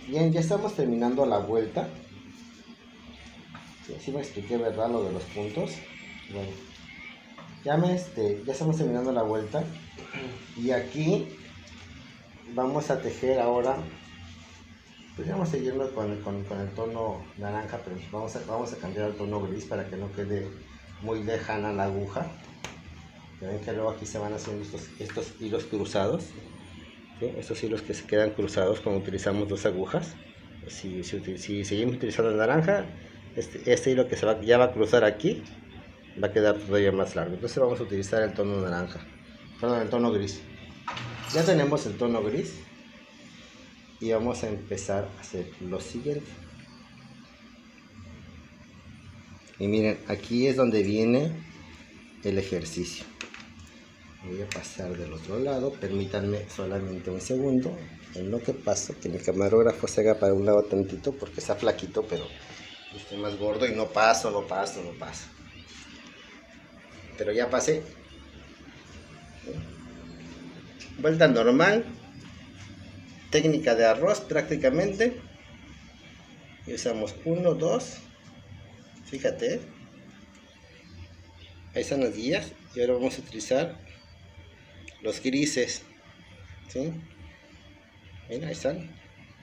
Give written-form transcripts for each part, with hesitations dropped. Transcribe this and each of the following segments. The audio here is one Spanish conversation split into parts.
Bien, ya estamos terminando la vuelta. Sí me expliqué, ¿verdad? Lo de los puntos. Bueno, ya estamos terminando la vuelta. Y aquí vamos a tejer ahora. Pues vamos a seguirlo con el tono naranja, pero vamos a cambiar al tono gris para que no quede muy lejana la aguja. Ya ven que luego aquí se van haciendo estos hilos cruzados. ¿Sí? Estos hilos que se quedan cruzados cuando utilizamos dos agujas. Si seguimos utilizando el naranja, este hilo que ya va a cruzar aquí va a quedar todavía más largo. Entonces vamos a utilizar el tono naranja, perdón, el tono gris. Ya tenemos el tono gris y vamos a empezar a hacer lo siguiente. Y miren, aquí es donde viene el ejercicio. Voy a pasar del otro lado, permítanme solamente un segundo en lo que paso, que mi camarógrafo se haga para un lado tantito porque está flaquito, pero estoy más gordo y no paso. Pero ya pasé. Vuelta normal, técnica de arroz prácticamente. Y usamos 1, 2, fíjate, ahí están las guías. Y ahora vamos a utilizar los grises, ¿sí? Mira, ahí están.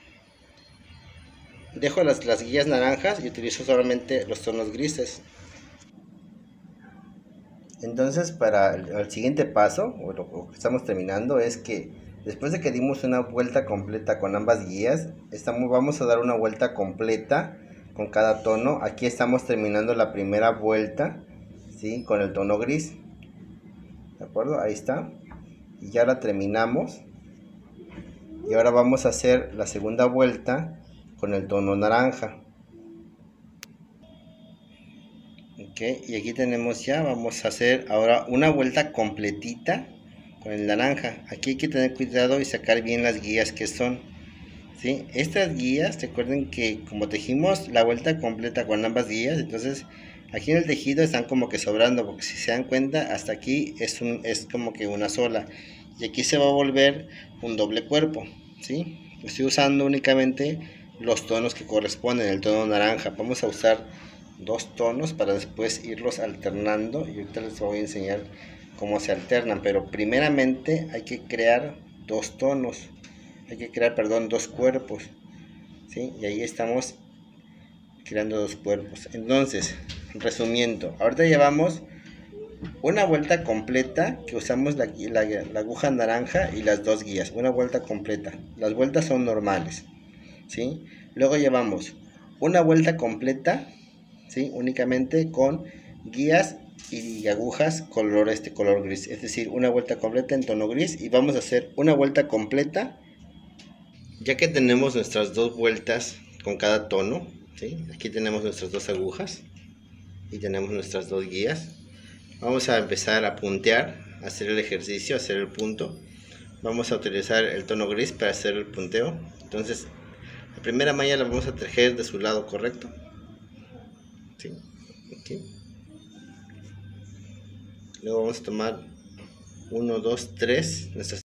Dejo las guías naranjas y utilizo solamente los tonos grises. Entonces, para el siguiente paso, o lo que estamos terminando, es que después de que dimos una vuelta completa con ambas guías, vamos a dar una vuelta completa con cada tono. Aquí estamos terminando la primera vuelta, ¿sí? Con el tono gris. ¿De acuerdo? Ahí está. Y ya la terminamos. Y ahora vamos a hacer la segunda vuelta con el tono naranja. Ok, y aquí tenemos ya, vamos a hacer ahora una vuelta completita con el naranja. Aquí hay que tener cuidado y sacar bien las guías que son, ¿sí? Estas guías, recuerden que como tejimos la vuelta completa con ambas guías, entonces aquí en el tejido están como que sobrando, porque si se dan cuenta, hasta aquí es como que una sola. Y aquí se va a volver un doble cuerpo, ¿sí? Estoy usando únicamente los tonos que corresponden, el tono naranja. Vamos a usar dos tonos para después irlos alternando y ahorita les voy a enseñar cómo se alternan, pero primeramente hay que crear dos tonos, dos cuerpos, ¿sí? Y ahí estamos creando dos cuerpos. Entonces, resumiendo, ahorita llevamos una vuelta completa que usamos la aguja naranja y las dos guías, una vuelta completa. Las vueltas son normales, ¿sí? Luego llevamos una vuelta completa, ¿sí? Únicamente con guías y agujas color gris, es decir, una vuelta completa en tono gris. Y vamos a hacer una vuelta completa ya que tenemos nuestras dos vueltas con cada tono, ¿sí? Aquí tenemos nuestras dos agujas y tenemos nuestras dos guías. Vamos a empezar a puntear, a hacer el ejercicio, a hacer el punto. Vamos a utilizar el tono gris para hacer el punteo. Entonces, la primera malla la vamos a tejer de su lado correcto, ¿sí? Aquí. Luego vamos a tomar 1, 2, 3 nuestras